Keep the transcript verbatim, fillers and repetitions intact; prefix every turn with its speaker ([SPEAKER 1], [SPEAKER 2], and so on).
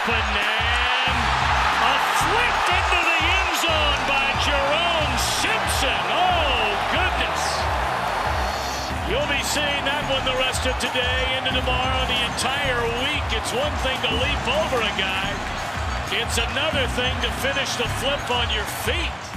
[SPEAKER 1] open, and a flip into the end zone by Jerome Simpson. Oh, goodness. You'll be seeing that one the rest of today, into tomorrow, the entire week. It's one thing to leap over a guy. It's another thing to finish the flip on your feet.